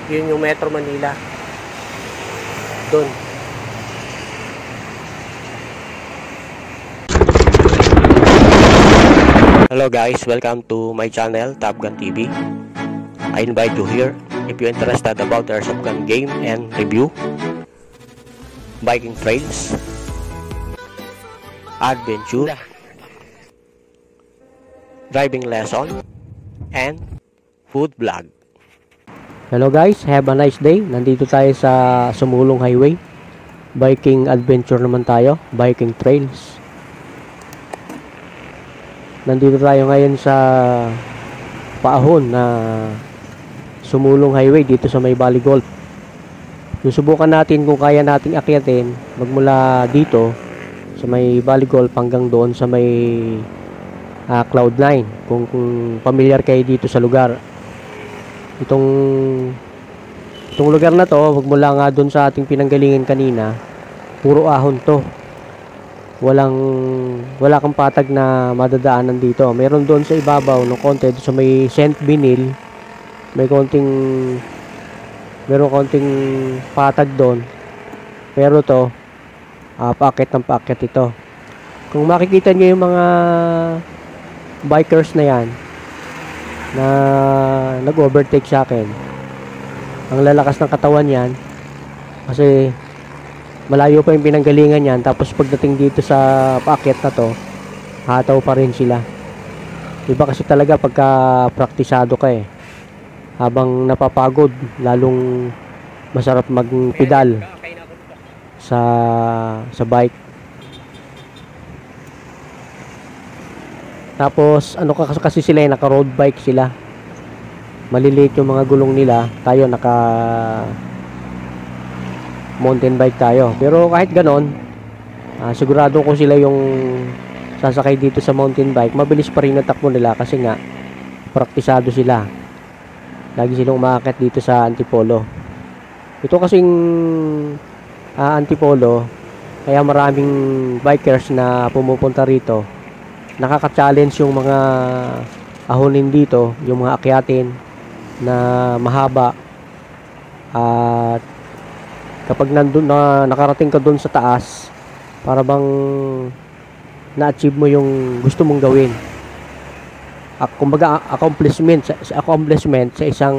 Yun yung Metro Manila. Doon. Hello guys, welcome to my channel, Top Gun TV. I invite you here if you're interested about airsoft gun game and review, biking trails, adventure, driving lesson, and food vlog. Hello guys, have a nice day. Nandito tayo sa Sumulong Highway. Biking adventure naman tayo, biking trails. Nandito tayo ngayon sa paahon na Sumulong Highway dito sa may Valley Golf. Susubukan natin kung kaya nating akyatin magmula dito sa may Valley Golf hanggang doon sa may Cloud9. Kung familiar kayo dito sa lugar. Itong lugar na to, magmula nga doon sa ating pinanggalingan kanina, puro ahon to. Wala kang patag na madadaanan dito. Meron doon sa ibabaw ng konti sa may Saint Benil, meron konting patag doon. Pero to, paakit ng paakit ito. Kung makikita niyo yung mga bikers na yan na nag-overtake sa akin, ang lalakas ng katawan yan kasi malayo pa yung pinanggalingan yan. Tapos pagdating dito sa paakyat na to, hataw pa rin sila. Iba kasi talaga pagka praktisado ka habang napapagod, lalong masarap magpedal sa bike. Tapos ano kasi sila, naka road bike sila, maliliit yung mga gulong nila. Tayo naka mountain bike tayo. Pero kahit ganon, sigurado ko sila yung sasakay dito sa mountain bike, mabilis pa rin ang takbo nila kasi nga praktisado sila. Lagi silang umaakit dito sa Antipolo. Ito kasing Antipolo, kaya maraming bikers na pumupunta rito. Nakaka-challenge yung mga ahonin dito, yung mga akyatin na mahaba. At kapag nandun na nakarating ka doon sa taas, para bang na-achieve mo yung gusto mong gawin. Kumbaga accomplishment sa isang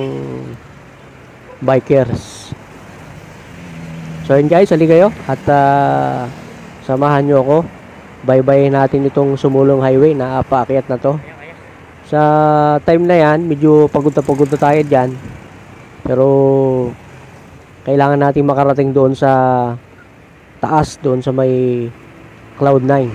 bikers. So yun guys, hali kayo at samahan nyo ako. Bye-bye natin itong Sumulong Highway na paakyat na to. Sa time na yan, medyo pagod na tayo dyan. Pero kailangan natin makarating doon sa taas, doon sa may Cloud9.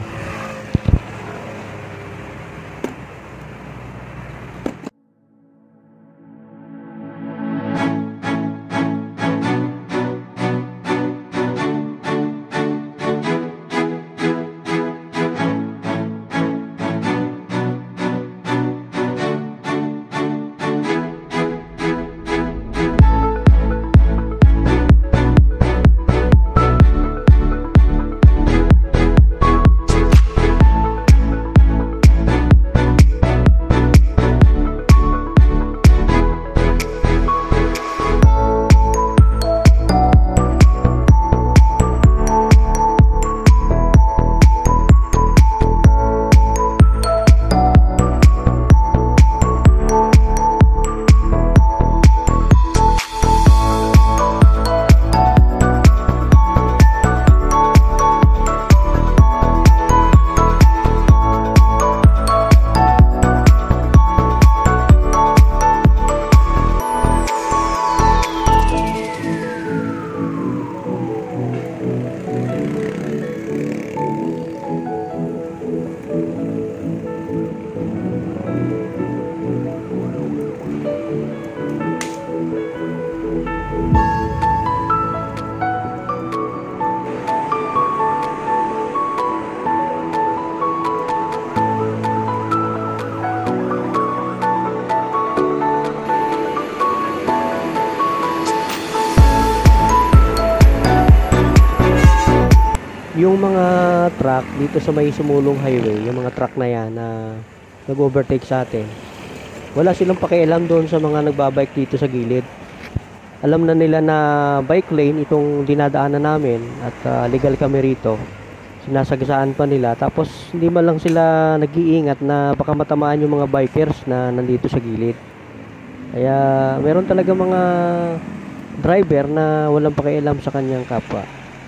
Yung mga truck dito sa may Sumulong Highway, yung mga truck na yan na nag-overtake sa atin, wala silang pakialam doon sa mga nagbabike dito sa gilid. alam na nila na bike lane itong dinadaanan namin at legal kami rito. Sinasagasaan pa nila, tapos hindi man lang sila nag-iingat na baka matamaan yung mga bikers na nandito sa gilid. Kaya meron talaga mga driver na walang pakialam sa kanyang kapwa.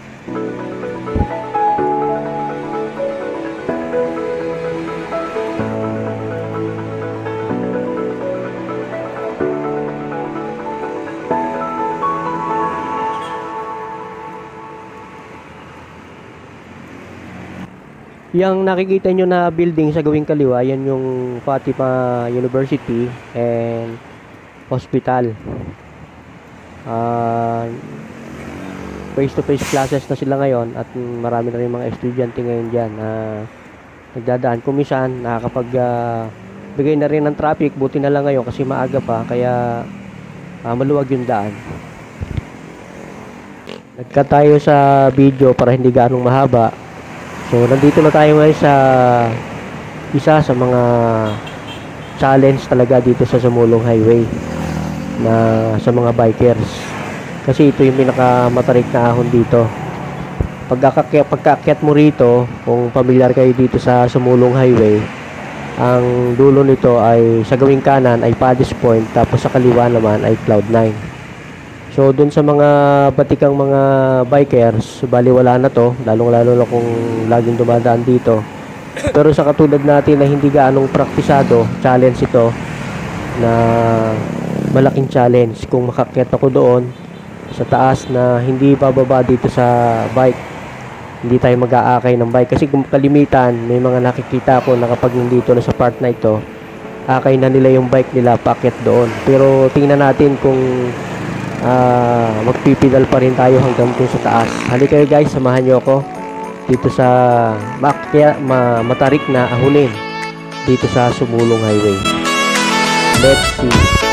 Yang nakikita nyo na building sa gawing kaliwa, yan yung Fatima University and Hospital. Face-to-face classes na sila ngayon at marami na rin mga estudyante ngayon dyan na nagdadaan. Kung minsan nakakapag bigay na rin ng traffic, buti na lang ngayon kasi maaga pa, kaya maluwag yung daan. Nagka tayo sa video para hindi ganong mahaba. So, nandito na tayo ngayon sa isa sa mga challenge talaga dito sa Sumulong Highway na sa mga bikers. Kasi ito yung pinakamatarik na ahon dito. Pagkaakyat mo rito, kung familiar kayo dito sa Sumulong Highway, ang dulo nito ay sa gawing kanan ay Paddy's Point, tapos sa kaliwa naman ay Cloud9. So, dun sa mga batikang mga bikers, baliwala na to, lalong-lalo na kung laging dumadaan dito. Pero sa katulad natin na hindi gaanong praktisado, challenge ito na malaking challenge. Kung makakyat ako doon sa taas na hindi bababa dito sa bike, hindi tayo mag-aakay ng bike. Kasi kung kalimitan, may mga nakikita ko na kapag nandito na sa part na ito, akay na nila yung bike nila, paakyat doon. Pero tingnan natin kung magpipidal pa rin tayo hanggang dun sa taas. Halika kayo guys, samahan nyo ako dito sa matarik na ahunin dito sa Sumulong Highway. Let's see.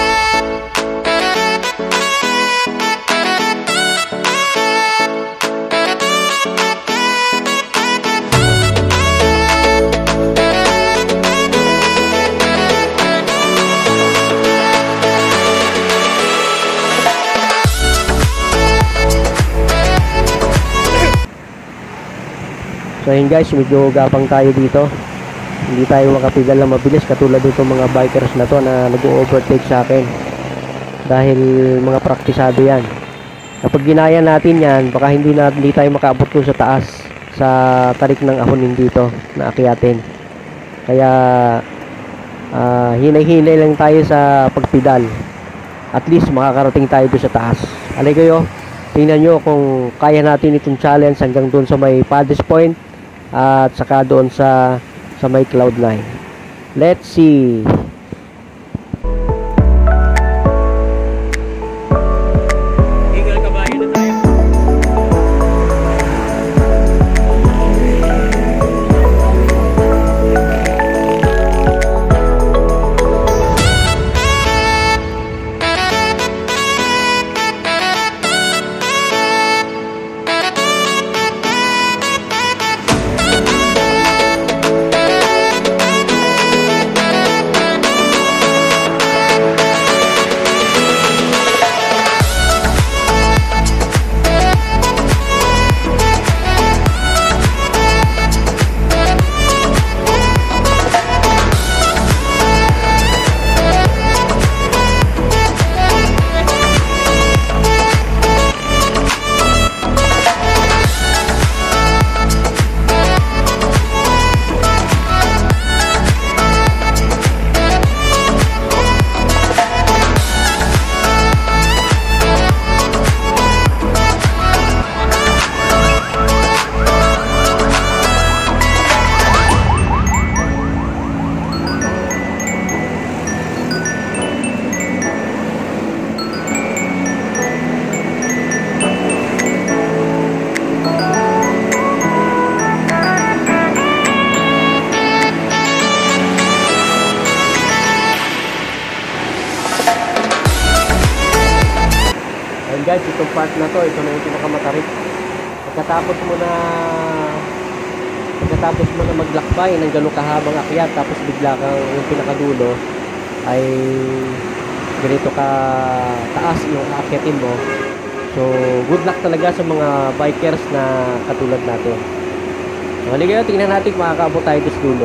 So yun guys, medyo gapang tayo dito. Hindi tayo makapigal na mabilis katulad nito mga bikers na to na nag-overtake sa akin. Dahil mga praktisado yan. Kapag ginaya natin yan, baka hindi tayo makaabot dun sa taas sa tarik ng ahonin dito na akyatin. Kaya hinay-hinay lang tayo sa pagpidal. At least makakarating tayo dun sa taas. Alay kayo, tingnan nyo kung kaya natin itong challenge hanggang dun sa may Paddy's Point at saka doon sa may Cloud9. Let's see. Eagle kabayo na tayo. Guys, itong part na to, ito na yung pinakamatarik. Pagkatapos mo na maglakbay ng gano'ng kahabang akyat, tapos bigla kang yung pinakadulo ay ganito ka taas yung aakyatin mo. So, good luck talaga sa mga bikers na katulad natin. So, halika, tingnan natin kung makakaabot tayo sa dulo.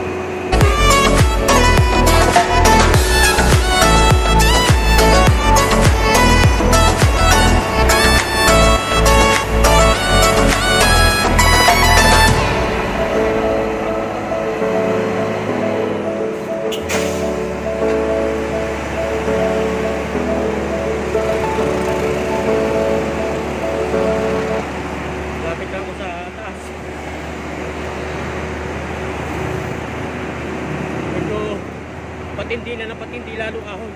Patindi na patindi lalo ahon.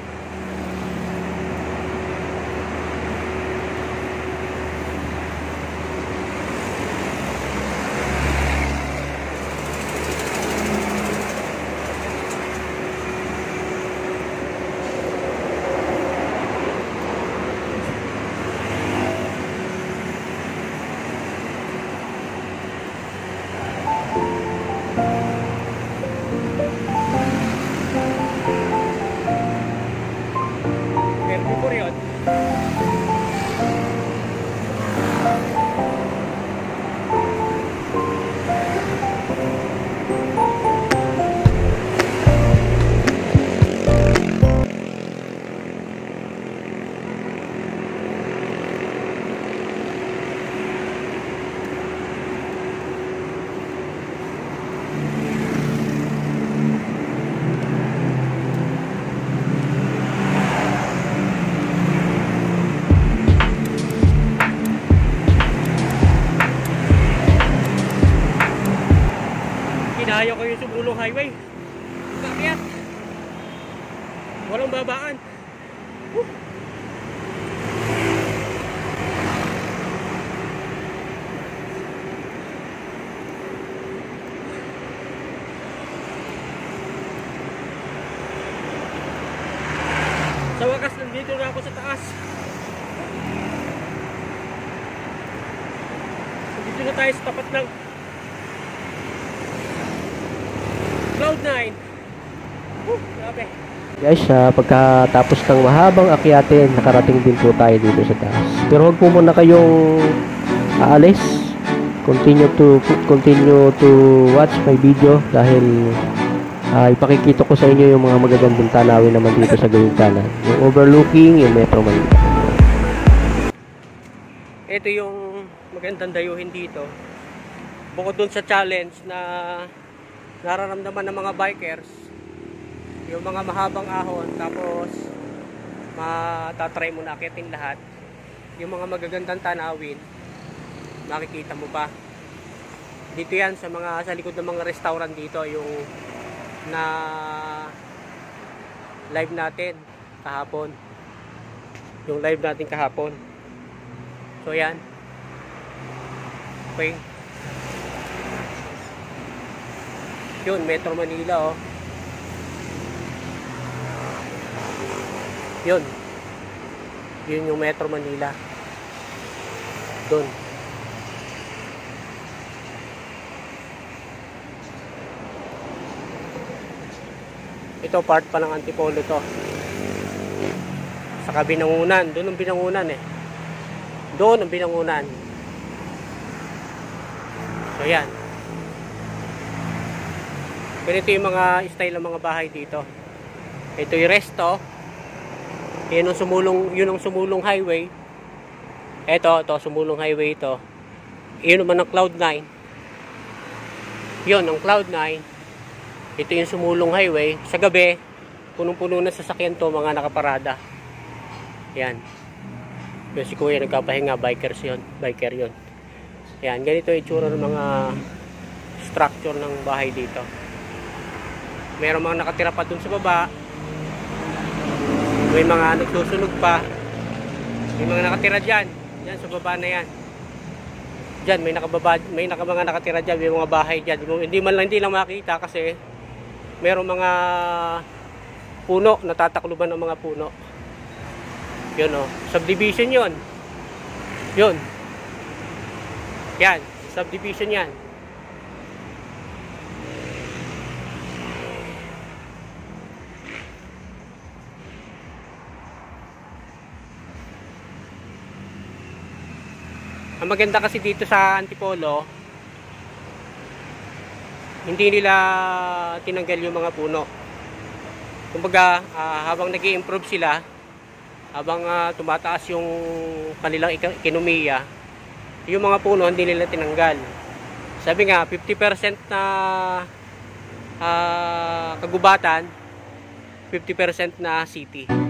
Kinayo ko yung Sumulong Highway. Bakit? Walang babaan. Sa wakas, nandito na ako sa taas. Nandito na tayo sa tapat ng Cloud9. Grabe. Guys, pagkatapos ng mahabang akyatin, nakarating din po tayo dito sa taas. Pero huwag po muna kayong aalis. Continue to watch my video dahil ipakikita ko sa inyo yung mga magagandang tanawin naman dito sa gawing kanan. Yung overlooking, yung Metro Manila. Ito yung magandang dayuhin dito. Bukod dun sa challenge na nararamdaman ng mga bikers, yung mga mahabang ahon, tapos matatry mo na akitin lahat, yung mga magagandang tanawin makikita mo pa dito. Yan sa likod ng mga restaurant dito, yung na live natin kahapon, so yan. Okay, yun, Metro Manila, oh. Yun yung Metro Manila. Doon. Ito part pa ng Antipolo to. Saka Binangunan. Doon ang Binangunan eh. Doon ang Binangunan. So yan. Ganito yung mga style ng mga bahay dito. Ito yung resto. Yun ang Sumulong Highway. Ito Sumulong Highway ito. Yun naman ang Cloud9. Yun ang Cloud9. Ito yung Sumulong Highway. Sa gabi, punong-puno na sasakyan to, mga nakaparada. Yan. Yung si Kuya nagpapahinga, biker yun. Yan, ganito yung itsura ng mga structure ng bahay dito. Meron mga nakatira pa dun sa baba. May mga nagsusunog pa. May mga nakatira dyan. Yan sa baba na yan. Dyan may mga nakatira dyan. May mga bahay dyan. Hindi lang makita kasi meron mga puno. Natatakluban ng mga puno. Yun o. Subdivision yun. Yun. Yan. Subdivision yan. Ang maganda kasi dito sa Antipolo, hindi nila tinanggal yung mga puno. Kumbaga, habang nag-i-improve sila, habang tumataas yung kanilang ekonomiya, yung mga puno hindi nila tinanggal. Sabi nga, 50% na kagubatan, 50% na city.